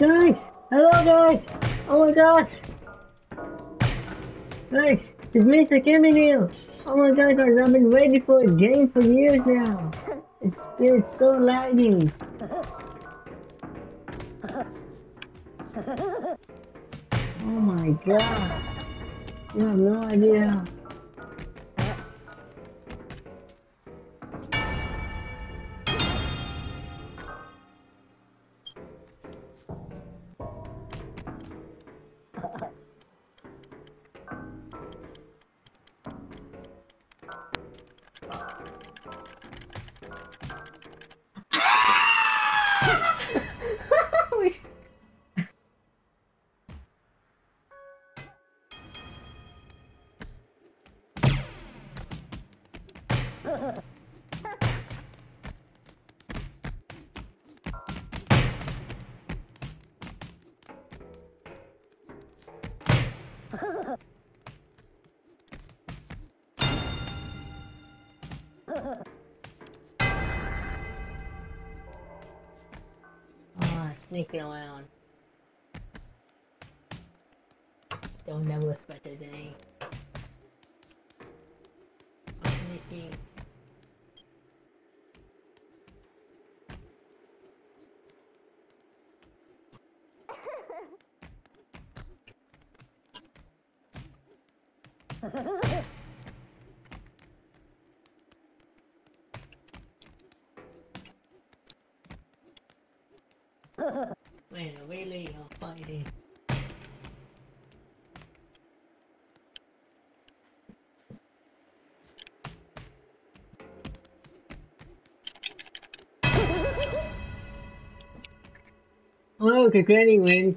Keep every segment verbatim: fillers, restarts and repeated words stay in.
Guys! Hello guys! Oh my gosh! Guys! It's Mister Kimmy here! Oh my god guys, I've been waiting for a game for years now! It's been so laggy! Oh my god! You have no idea! Ah, sneaking around. Don't never expect it any. I'm sneaking. Man, really, I'm fighting. Oh, okay, Granny wins.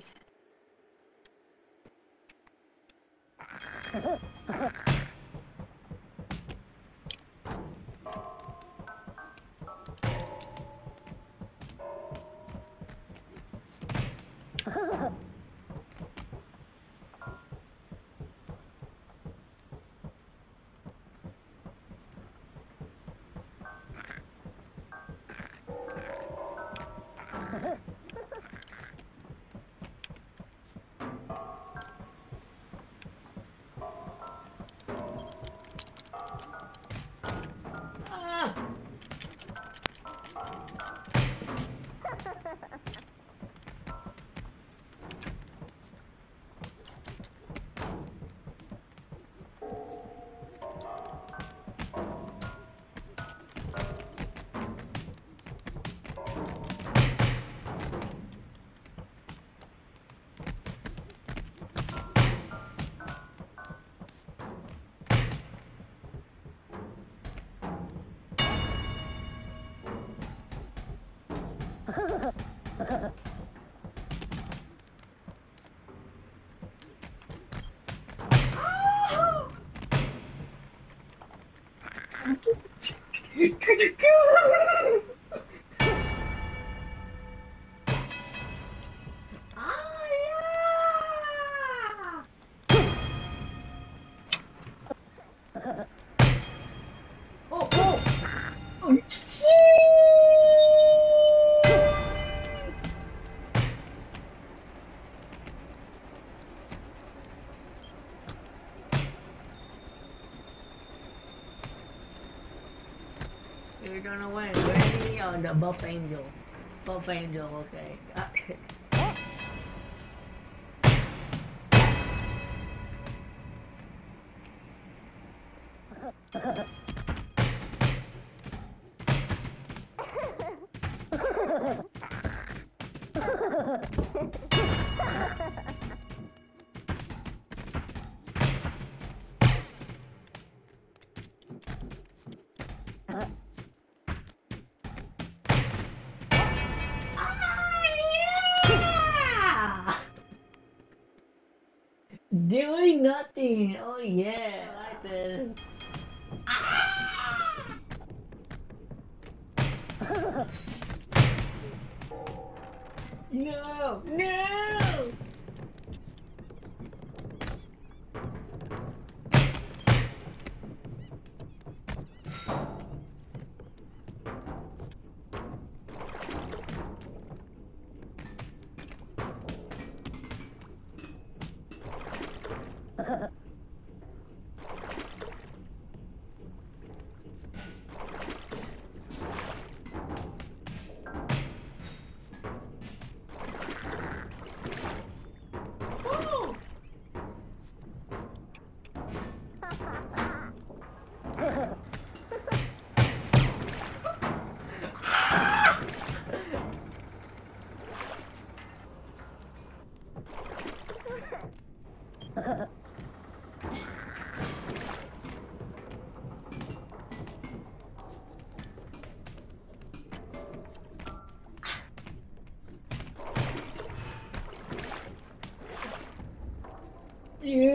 Oh, oh! Oh, you're gonna win. Ready on the buff angel. Buff angel, okay. Doing nothing. Oh yeah, I like this. Ah! No, no.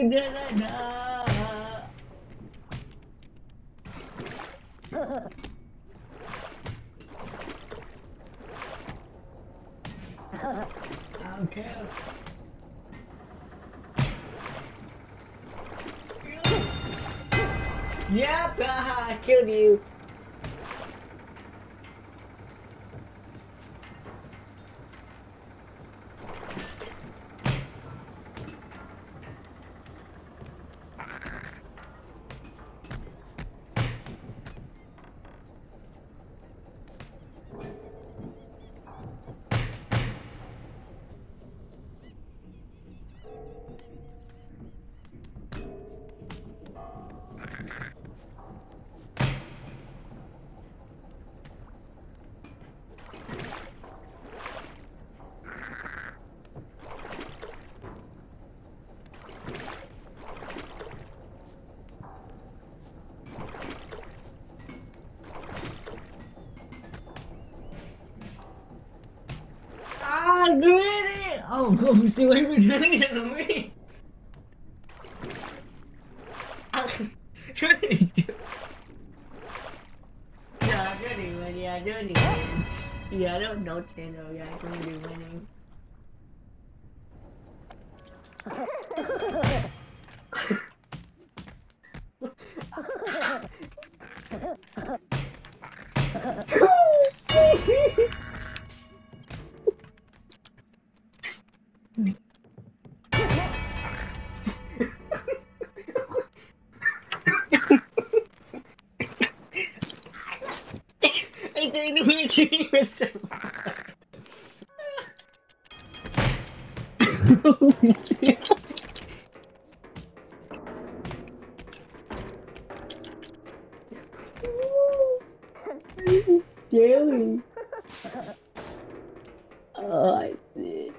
Okay. Yep, haha, I killed you. Ah, greedy! Oh, go see what you're doing to me. Yeah, dirty one, yeah, dirty one. Yeah, I don't know channel, yeah, I'm gonna be winning. Oh, shit! I didn't even see yourself. Oh, shit. Scary. Oh, I see.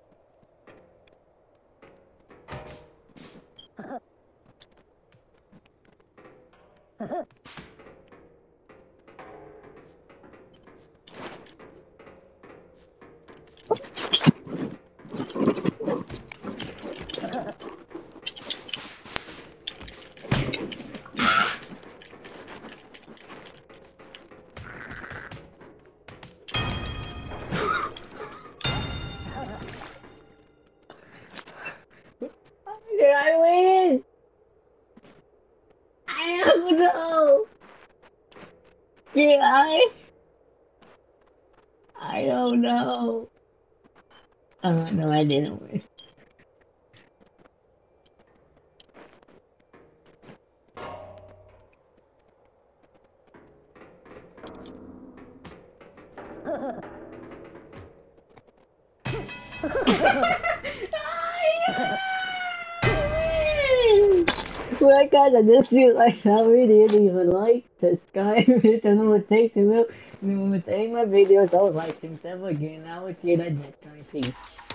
Did I win? I don't know. Did I? I don't know. Oh, no, I didn't win. Well, guys, I just feel like I really didn't even like subscribe. I don't know what it takes to remember to take my videos. I would like them. Never again. I will see you next time. Peace.